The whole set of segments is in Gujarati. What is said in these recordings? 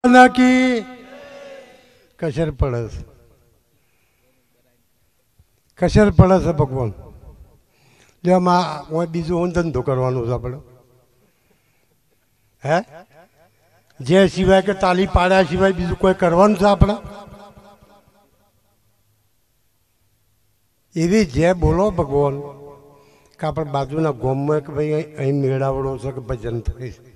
की કશર પડે છે, કશર પડે છે ભગવાન. જો આમાં બીજું હું ધંધો કરવાનો છે આપણે, હે જે સિવાય કે તાલી પાડ્યા સિવાય બીજું કોઈ કરવાનું છે આપણે? એવી જે બોલો ભગવાન કે આપણે બાજુના ગામમાં કે ભાઈ અહીં મેળાવડો છે કે ભજન થાય છે,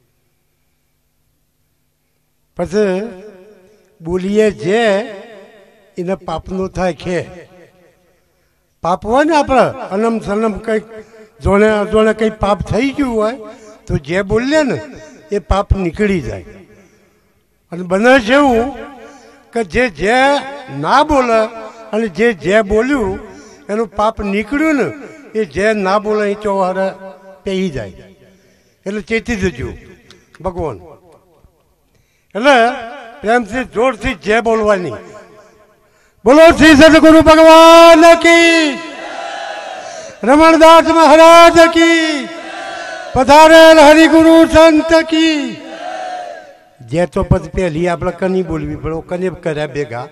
પછી બોલીએ જે એને પાપનું થાય ખે. પાપ હોય ને આપણે અનમ સનમ કંઈક જોણે અજોણે કંઈ પાપ થઈ ગયું હોય તો જે બોલીએ ને એ પાપ નીકળી જાય. અને બને છે એવું કે જે ના બોલે અને જે બોલ્યું એનું પાપ નીકળ્યું ને એ જે ના બોલે એ ચોહારે પેહી જાય. એટલે ચેતી જજો ભગવાન. એટલે પ્રેમથી જોરથી જે બોલવાની. બોલો શ્રી સદગુરુ ભગવાન કી, રમણદાસ મહારાજ કી, પધારેલ હરિગુરુ સંત કી. જે તો પછી પહેલી આપણે કની બોલવી પડે, કને કર્યા ભેગા.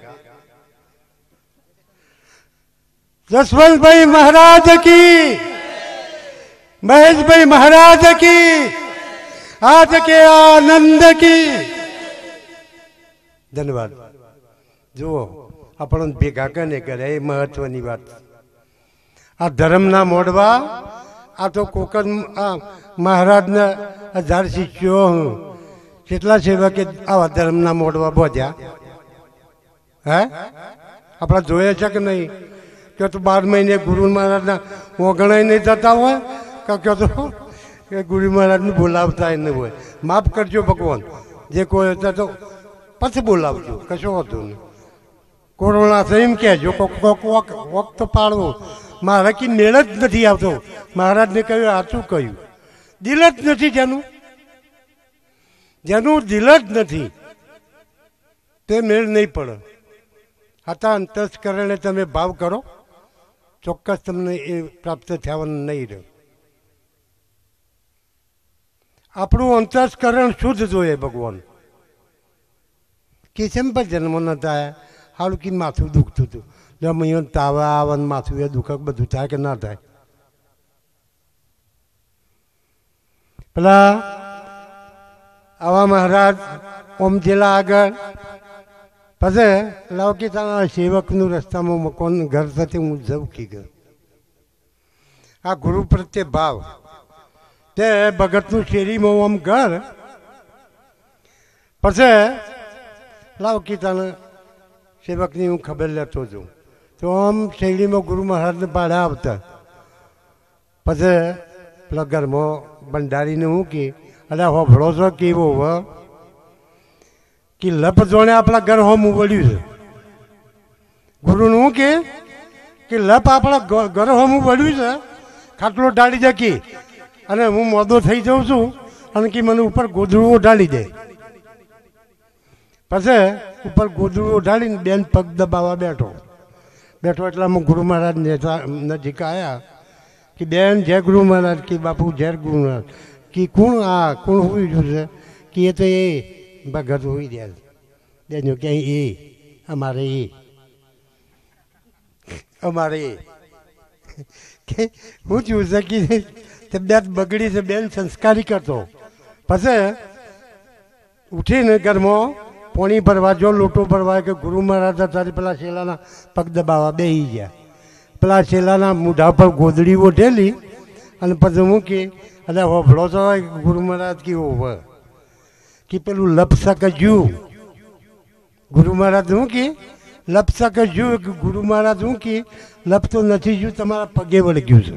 જસવંતભાઈ મહારાજ કી, મહેશભાઈ મહારાજ કી, આજ કે આનંદ કી. ધન્યવાદ. જુઓ આપણને ભેગા કને કરે એ મહત્વની વાત. આ ધર્મના મોડવા, આ તો કોક જ મહારાજના 1000 શિષ્યો કેટલા સેવકે આવા ધર્મના મોડવા બોધ્યા. હે આપણા જોઈએ છે કે નહીં? કે તો 12 મહિને ગુરુ મહારાજના ઓગણાઈ નહીં થતા હોય કે તો કે ગુરુ મહારાજને બોલાવતા નહીં હોય. માફ કરજો ભગવાન, જે કોઈ હતા તો પછી બોલાવજો, કશો હતો નહીં. કોરોના છે એમ કહેજો, કોક તો પાડવો. મારા કે મેળ જ નથી આવતો. મહારાજને કહ્યું સાચું કહ્યું, દિલ જ નથી જેનું દિલ જ નથી તે મેળ નહીં પડે. હતા અંતસ્કરણે તમે ભાવ કરો, ચોક્કસ તમને એ પ્રાપ્ત થવાનું નહીં રહે. આપણું અંતસ્કરણ શુદ્ધ જોઈએ ભગવાન. કે કેમ પર જન્મ ન થાય? હાલું કે માથું દુખતું હતું, જમીન તાવ આવે માથું એ દુઃખ બધું થાય કે ના થાય? પેલા આવા મહારાજ ઓમ જિલ્લા આગળ પછી લાવકી તારા સેવકનું રસ્તામાં મકાન ઘર સાથે હું ઝબકી ગયો. આ ગુરુ પ્રત્યે ભાવ તે ભગતનું શેરીમાં આમ ઘર. પછી લાવકી તારા સેવકની હું ખબર લેતો છું તો આમ શેરીમાં ગુરુ મહારાજને ભાડા આવતા. પછી પેલા ઘરમાં ભંડારીને હું કે અરે હોભળો છો કેવો હ કે લપ જોણે આપણા ઘર હોમ વળ્યું છે. ગુરુનું હું કે લપ આપણા ઘર હોમ વળ્યું છે, ખાટલો ઢાળી જકી અને હું મોદો થઈ જાઉં છું અને કે મને ઉપર ગોદડું ઢાળી દે. પછી ઉપર ગોદડું ઢાળીને બેન પગ દબાવવા બેઠો એટલે હું ગુરુ મહારાજ નજીક આવ્યા કે બેન જય ગુરુ મહારાજ, કે બાપુ જય ગુરુ મહારાજ. કે કોણ હોઈ રહ્યું છે? કે એ તો એ ભગત હોઈ રહ્યા છે. બેન કે એ અમારે કે હું છું છે કે તબિયત બગડી છે, બેન સંસ્કારી કરતો. પછી ઉઠીને ઘરમાં પોણી ભરવા જો, લોટો ભરવા કે ગુરુ મહારાજ તારી પેલા શેલાના પગ દબાવવા બેસી ગયા. પેલા શેલાના મૂઢા પર ગોદડી ઓઢેલી અને પછી હું કે અરે હોભળો તો ગુરુ મહારાજ કેવો હોય કે પેલું લપસક જુ. ગુરુ મહારાજ હું કે લપસક જુ. ગુરુ મહારાજ હું કે લપ તો નથી જુ, તમારા પગે વળગ્યું છે.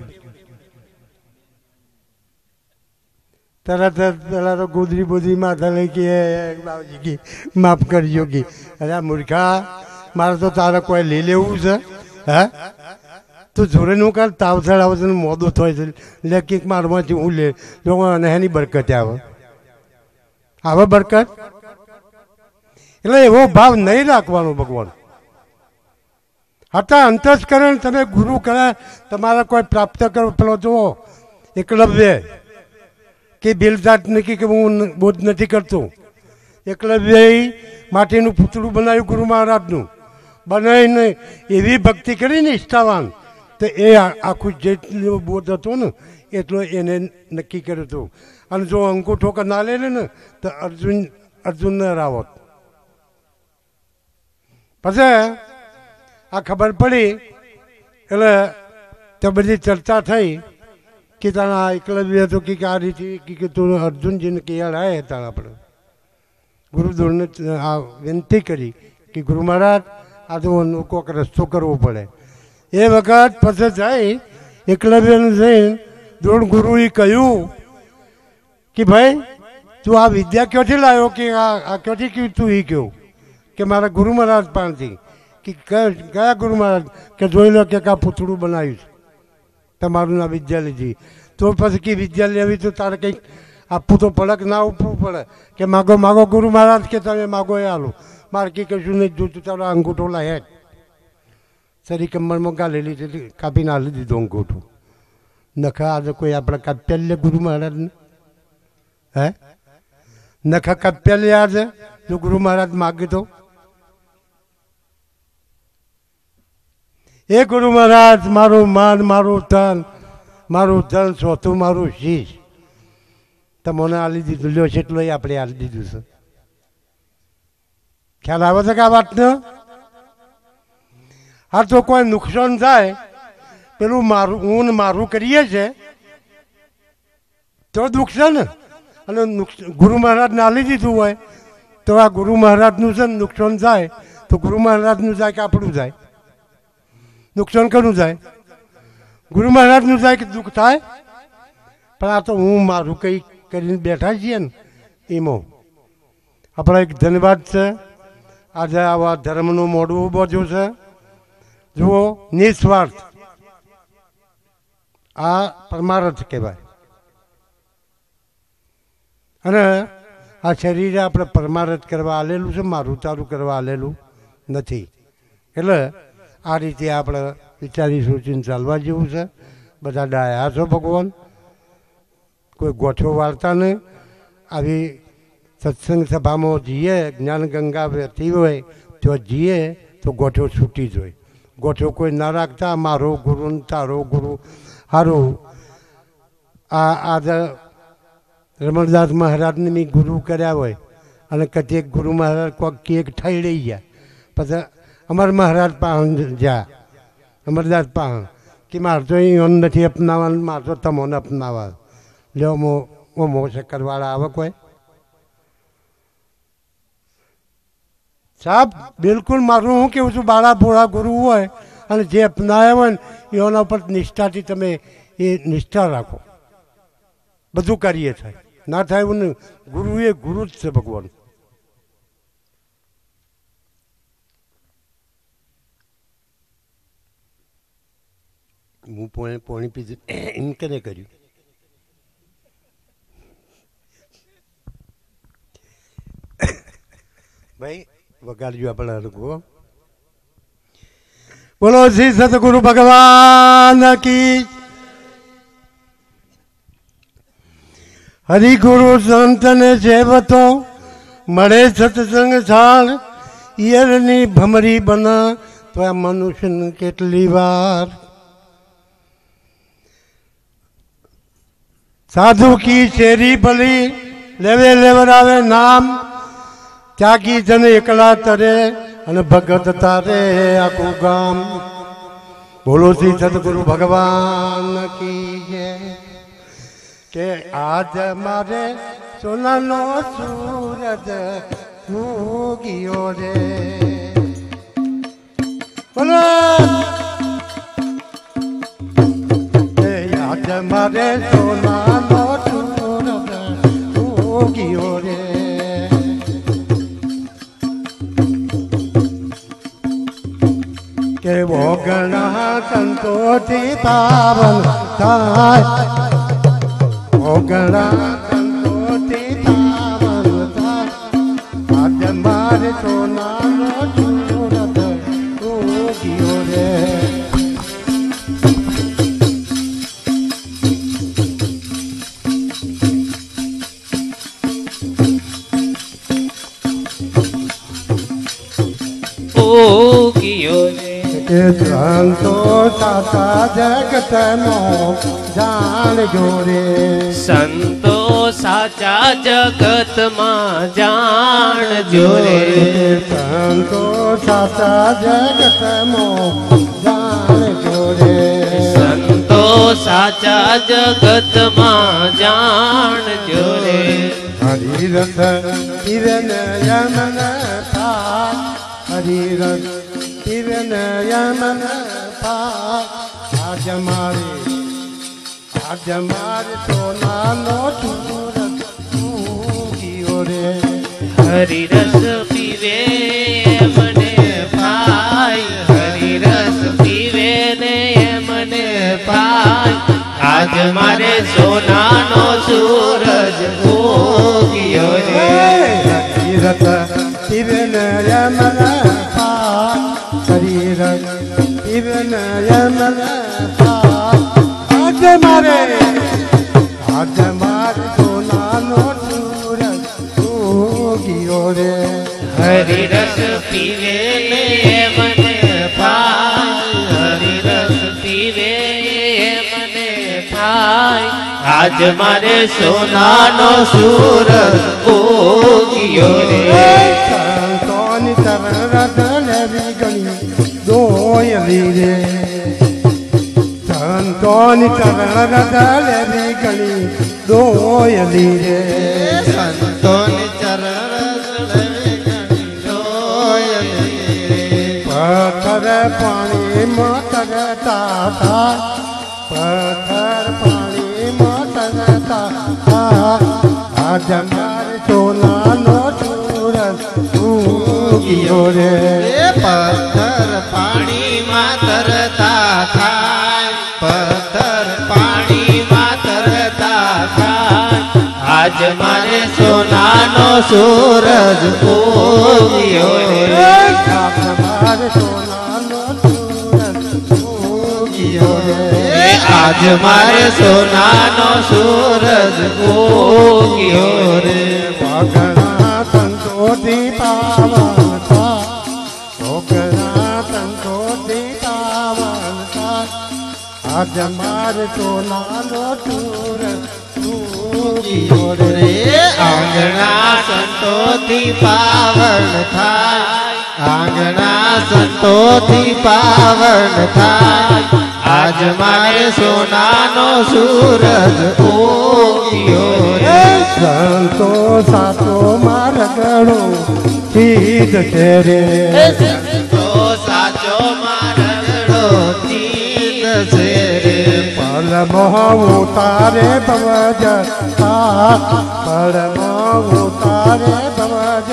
તરત પેલા તો ગોદરી બોદરી માથા લઈ કે બાબુજી કે માફ કરજો કે અરે મૂર્ખા, મારે તો તારે કોઈ લઈ લેવું છે? હે તું જોડે નું કર, તાવ ચડાવે છે, મોદું થાય છે, લે કંઈક મારવાથી હું લે અને એની બરકત આવે બરકત. એટલે એવો ભાવ નહીં રાખવાનો ભગવાન. હતા અંતસ્કરણ તમે ગુરુ કરે તમારે કોઈ પ્રાપ્ત કરો. પેલો જુઓ એકલવ્ય કે બિલદાટ નથી કે હું બોધ નથી કરતો, એકલવ્યએ માટીનું પૂતળું બનાવ્યું ગુરુ મહારાજનું, બનાવીને એવી ભક્તિ કરી ને નિષ્ઠાવાન, તો એ આખું જેટલો બોધ હતો ને એટલો એને નક્કી કર્યો હતો. અને જો અંગૂઠો કે ના લે ને તો અર્જુન રાવત. પછી આ ખબર પડી એટલે તો બધી ચર્ચા થઈ કે તારા એકલવ્ય તો કે આ રીતે કે તું અર્જુનજીને કહેવાડ આવ્યા હતા. આપણે ગુરુદેવને આ વિનંતી કરી કે ગુરુ મહારાજ આ તો કોઈક રસ્તો કરવો પડે. એ વખત પછી જઈ એકલવ્યને જઈને દ્રોણ ગુરુએ કહ્યું કે ભાઈ તું આ વિદ્યા ક્યાંથી લાવ્યો, કે આ ક્યાંથી કહ્યું તું એ કહ્યું કે મારા ગુરુ મહારાજ પાસેથી. કે કયા ગુરુ મહારાજ? કે જોઈ લો કે આ પૂતળું બનાવ્યું છે, તમારું આ વિદ્યા લીધી. તો પછી કે વિદ્યા લેવી તો તારે કંઈક આપવું તો પડે કે ના આપવું પડે? કે માગો માગો ગુરુ મહારાજ, કે તમે માગો એ આલો, મારે કે કશું નહીં જોતું, તારો અંગૂઠો લાય. સરી કમરમાં ગાલી લીધી, કાપીને હાલી દીધો અંગૂઠો. નખા આજે કોઈ આપણે કાપ્યા લે ગુરુ મહારાજને? હે નખા કાપ્યા લે આજે જો ગુરુ મહારાજ માગે તો? એ ગુરુ મહારાજ મારું માન, મારું તન, મારું ધન, ચોથું મારું શીશ તમને આલી દીધું. લ્યો છે એટલો આપણે આલી દીધું છે. ખ્યાલ આવે છે કે આ વાતનો? હા, તો કોઈ નુકસાન થાય પેલું મારું હું મારું કરીએ છે તો દુઃખ છે ને. અને ગુરુ મહારાજને આલી દીધું હોય તો આ ગુરુ મહારાજનું છે ને નુકસાન થાય તો ગુરુ મહારાજનું જાય કે આપણું જાય? નુકસાન કરવું જાય? ગુરુ મહારાજનું જાય કે દુઃખ થાય? પણ આ તો હું મારું કંઈ કરીને બેઠા છીએ ને એમાં આપણા એક ધન્યવાદ છે. આજે આવા ધર્મનું મોડવું બાજુ છે. જુઓ, નિસ્વાર્થ આ પરમાર્થ કહેવાય. અને આ શરીરે આપણે પરમાર્થ કરવા આલેલું છે, મારું તારું કરવા આલેલું નથી. એટલે આ રીતે આપણે વિચારી સોચીને ચાલવા જેવું છે. બધા ડાયા છો ભગવાન, કોઈ ગોઠો વાળતા નહીં. આવી સત્સંગ સભામાં જઈએ, જ્ઞાન ગંગા વહેતી હોય તો જઈએ તો ગોઠો છૂટી જ હોય. ગોઠો કોઈ ના રાખતા મારો ગુરુ ને તારો ગુરુ. સારું, આજે રમણદાસ મહારાજને મેં ગુરુ કર્યા હોય અને કદી ગુરુ મહારાજ કોઈક કેક થઈ રહી ગયા, પછી અમર મહારાજ પાસે જા, અમરદાસ પાસે કે મારે તો અહીં નથી અપનાવવાનું, મારે તો તમોને અપનાવવા. લ્યો મો શક્કરવાળા આવે કોઈ? સાહેબ બિલકુલ મારું હું કેવું છું, બાળા ભોળા ગુરુ હોય અને જે અપનાવ્યા હોય ને એના ઉપર નિષ્ઠાથી તમે એ નિષ્ઠા રાખો, બધું કરીએ થાય. ના થાય એવું નહીં. ગુરુ એ ગુરુ જ છે ભગવાન. હું પોણી પીધું એમ કને કર્યું. ભાઈ વગાડજો આપણે હરકો. બોલો શ્રી સતગુરુ ભગવાન કી. હરિગુરુ સંતને સેવતો મળે સત્સંગ છાળ, ઈયરની ભમરી બના તો આ મનુષ્યને કેટલી વાર. સાધુ કી શેરી ભલી લેવે લેવરાવે નામ, ત્યાગી જન એકલા તરે અને ભગત તારે આખું ગામ. બોલો શ્રી સદગુરુ ભગવાન કી જય. કે આજ મારે સોનાનો સૂરજ ઉગ્યો રે. બોલો આજ મારે સોનાનો સૂરજ ઉગ્યો રે. કે ઓગણા સંતોષી પાવન થાય, ઓગણા સંતોષી પાવન થાય. આજ મારે સોનાનો સૂરજ ઉગ્યો રે. ઉગ્યો રે કે સંતો સાચા જગતનો જાણજો રે સંતો સાચા જગતમાં જાણજો રે સંતો સાચા જગતમાં જાણજો રે સંતો સાચા જગતમાં જાણજો રે હરિરસ કિરણ યમન થાય હરિરસ કિરણ યમન થાય આજ મારે સોનાનો સૂરજ ઉગ્યો રે હરિરસ પીવે મને ભાઈ હરિરસ પીવે ને મને ભાઈ આજ મારે સોનાનો સૂરજ ઉગ્યો રે હરિરસ કિરણ યમન થાય હરિરસ કિરણ યમન થાય આજ મારે સોનાનો સૂરજ ઉગ્યો રે હરિરસ પીવે ને મને ભાઈ હરિરસ પીવે મને ભાઈ આજ મારે સોનાનો સૂરજ ઉગ્યો રે સંતોની ચરણ રતન ગણી દોયલી રે સંતોની ચરણ રતન ગણી દોયલી રે સંતોની ચરણ દોયલી રે પથ્થર પાણીમાં તરતા પથ્થર પાણીમાં તરતા આજ મારે સોનાનો સૂરજ ઉગ્યો રે પથ્થર પાણીમાં તરતા થાય પથ્થર પાણીમાં તરતા થાય આજ મારે સોનાનો સૂરજ ઉગ્યો રે મારે સોનાનો સૂરજ ઉગ્યો રે આજ મારે સોનાનો સૂરજ ઉગ્યો રે વાઘણા સંતોષી પાવન થા વાઘણા સંતોષી પાવન થા આજ મારે સોનાનો સૂરજ ઉગ્યો રે આંગણા સંતોથી પાવન થાય આંગણા સંતોથી પાવન થાય આજ મારે સોનાનો સૂરજ ઉગ્યો રે સંતો સાચો માર્ગણો ચીજ છે રે તો સાચો મારડો ચિત્ત છે રે પલમાં ઉતારે ભવજ પલમાં ઉતારે ભવજ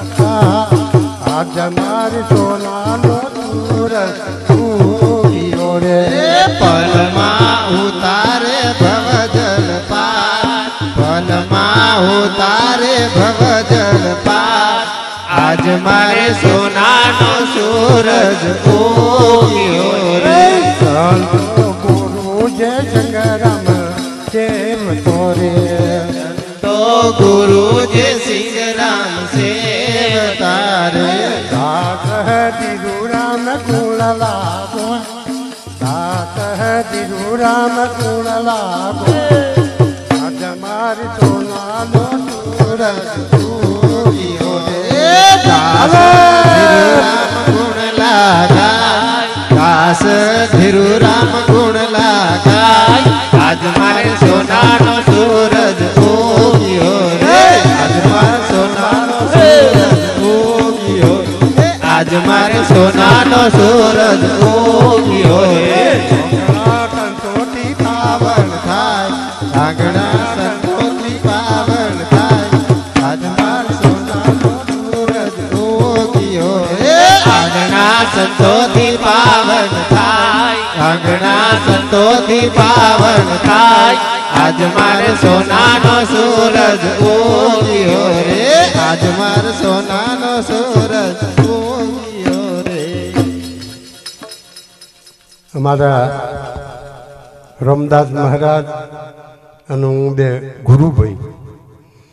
આજ મારે સોનાનો સૂરજ ઉગ્યો રે પલમાં ઉતારે ભવજલ પાર પલમાં ઉતારે ભવજલ પાર આજ મારે સોનાનો સૂરજ ઉગ્યો રે સંતો ગુરુ જય શંકરમ કેમ તોરે તો ગુરુ જે સિંહ રામ સેવતારે દાસ દિરુ રામ ગુણ લાગો દાસ દિરુ રામ ગુણ લાગો આજ મારી સોનાનો સૂરજ ઉગ્યો રે દાસ ધીરુ રામ ગુણ લાગાય આજ મારે સોનાનો સૂરજ ઉગ્યો રે આજ મારે સોનાનો સૂરજ ઉગ્યો આજ મારે સોનાનો સૂરજ ઉગ્યો રે સંતોષી પાવન થાય આંગણા સંતોથી પાવન થાય આજ મારે સોનાનો સૂરજ ઉગ્યો આંગણા સંતોથી પાવન થાય આંગણા સંતોથી પાવન થાય આજ મારે સોનાનો સૂરજ ઉગ્યો રે આજ મારે સોનાનો સૂરજ ઉગ્યો રે અમારા રામદાસ મહારાજ અને હું બે ગુરુભાઈ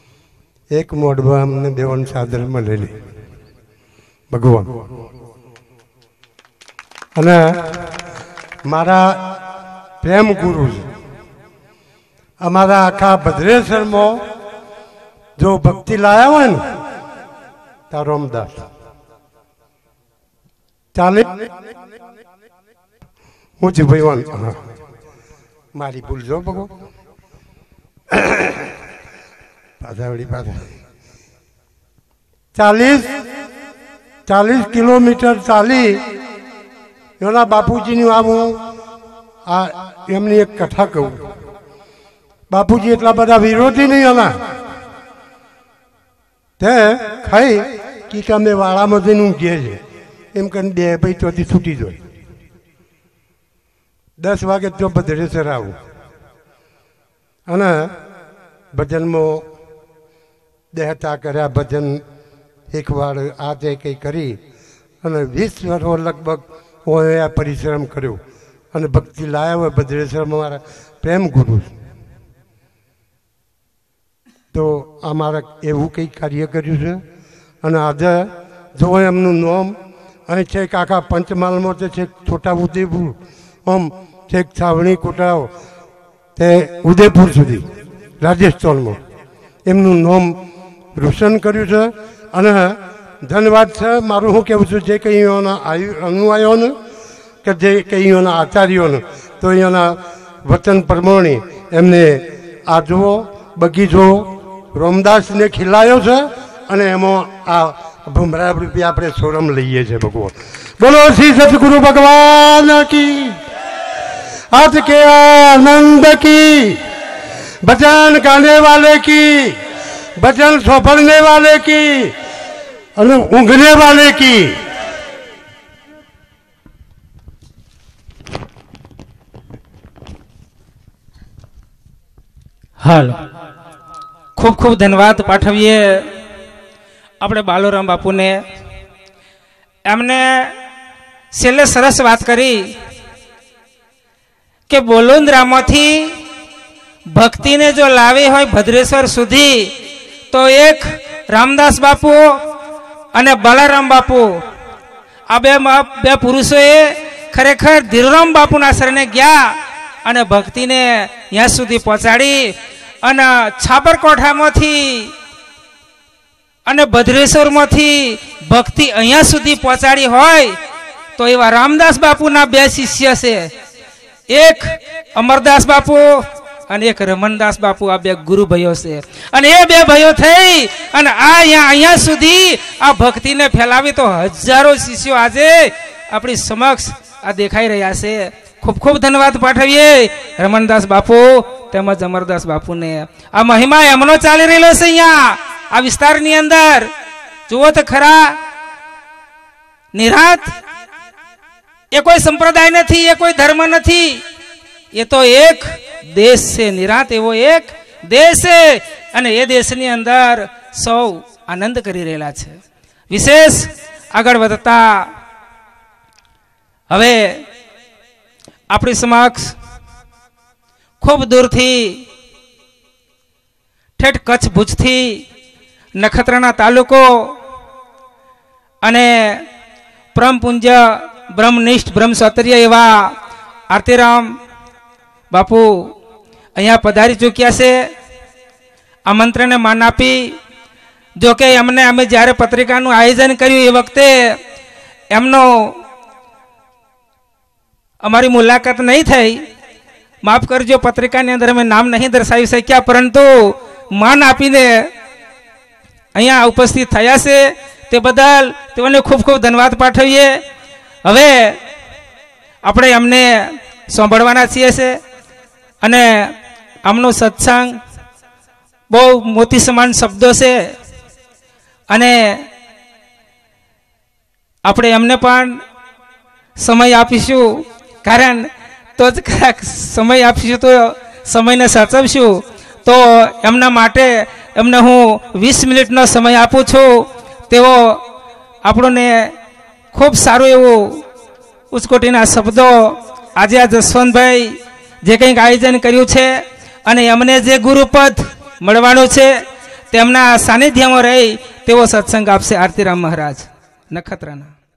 એક મોઢવા અમને દેવન સાદર મળેલી ભગવાન અને મારા પ્રેમ ગુરુ છે. અમારા આખા ભદ્રેશ્વરમાં જો ભક્તિ લાયા હોય ને તો રામદાસ. ચાલે હું છું ભાઈ. હા મારી ભૂલ જો ભગો પાછા વળી પાછા 40 કિલોમીટર ચાલી એના બાપુજીની હું આ એમની એક કથા કહું. બાપુજી એટલા બધા વિરોધી નહીં હતા તે ખાઈ કે અમે વાળામાં જઈને ઊંઘીએ છીએ એમ કરીને 2 ભાઈ ચોથી છૂટી જાય. 10 વાગે તો ભદ્રેશ્વર આવું અને ભજનમાં દેહતા કર્યા. ભજન એકવાર આ તે કંઈ કરી અને 20 વર્ષો લગભગ હું આ પરિશ્રમ કર્યો અને ભક્તિ લાયા હોય. ભદ્રેશ્વરમાં મારા પ્રેમ ગુરુ. તો આ મારા એવું કંઈ કાર્ય કર્યું છે. અને આજે જો એમનું નામ અહીં છે કે આખા પંચમહાલમાં તો છે છોટા ઉદેપુર આમ છેક છાવણી કોટડાઓ તે ઉદયપુર સુધી રાજસ્થાનમાં એમનું નામ રોશન કર્યું છે. અને ધન્યવાદ છે મારું. હું કહેવું છું જે કંઈ અનુયાયીઓને કે જે કંઈ અહીંયાના આચાર્યોને તો અહીંયાના વચન પ્રમાણે એમને આ જુઓ બગીચો રામદાસને ખીલાયો છે અને એમાં આ ભમરા રૂપિયા આપણે સોરમ લઈએ છીએ. ભગવાન બોલો શ્રી સતગુરુ ભગવાન કી. आज के आनंद की भजन गाने वाले की भजन सोफरने वाले की और ऊँघने वाले की. હાલો ખૂબ ખૂબ ધન્યવાદ પાઠવીએ આપણે બાલુરામ બાપુને. એમને છેલ્લે સરસ વાત કરી કે બોલુંદ્રામાંથી ભક્તિને જો લાવી હોય ભદ્રેશ્વર સુધી તો એક રામદાસ બાપુ અને બાલારામ બાપુ આ બે પુરુષોએ ખરેખર ધીરુરામ બાપુના શરણે ગયા અને ભક્તિને ત્યાં સુધી પહોંચાડી. અને છાબરકોઠામાંથી અને ભદ્રેશ્વરમાંથી ભક્તિ અહીંયા સુધી પહોંચાડી હોય તો એવા રામદાસ બાપુના 2 શિષ્ય છે. એક અમરદાસ બાપુ અને એક રમણદાસ બાપુ. આ 2 ગુરુ ભાઈઓ છે અને એ 2 ભાઈઓ થઈ અને અહીંયા સુધી આ ભક્તિને ફેલાવી તો હજારો શિષ્યો આજે આપણી સમક્ષ આ દેખાઈ રહ્યા છે. ખૂબ ખૂબ ધન્યવાદ પાઠવીએ રમણદાસ બાપુ તેમજ અમરદાસ બાપુને. આ મહિમા એમનો ચાલી રહેલો છે અહીંયા આ વિસ્તારની અંદર. જુઓ તો ખરા, નિરાત એ કોઈ સંપ્રદાય નથી, એ કોઈ ધર્મ નથી, એ તો એક દેશ છે. નિરાત એવો એક દેશ છે અને એ દેશની અંદર સૌ આનંદ કરી રહેલા છે. વિશેષ આગળ વધતા હવે આપણી સમક્ષ ખૂબ દૂરથી ઠેઠ કચ્છ ભુજથી નખત્રાણા તાલુકો અને પરમ પૂજ્ય બ્રહ્મનિષ્ઠ બ્રહ્મક્ષત્રિય એવા આરતીરામ બાપુ અહીંયા પધારી ચૂક્યા છે. આમંત્રણને માન આપી જો કે અમે જ્યારે પત્રિકાનું આયોજન કર્યું એ વખતે એમનો અમારી મુલાકાત નહીં થઈ. માફ કરજો, પત્રિકાની અંદર અમે નામ નહીં દર્શાવી શક્યા, પરંતુ માન આપીને અહીંયા ઉપસ્થિત થયા છે તે બદલ તેઓને ખૂબ ખૂબ ધન્યવાદ પાઠવીએ. હવે આપણે એમને સાંભળવાના છીએ છે અને આમનો સત્સંગ બહુ મોતી સમાન શબ્દો છે અને આપણે એમને પણ સમય આપીશું. કારણ તો જ સમય આપીશું તો સમયને સાચવશું. તો એમના માટે એમને હું 20 મિનિટનો સમય આપું છું. તેઓ આપણને ખૂબ સારું એવું ઉચકોટીના શબ્દો આજે આ જસવંતભાઈ જે કંઈક આયોજન કર્યું છે અને એમને જે ગુરુપદ મળવાનું છે તેમના સાનિધ્યમાં રહી તેવો સત્સંગ આપશે આરતીરામ મહારાજ નખત્રાણા.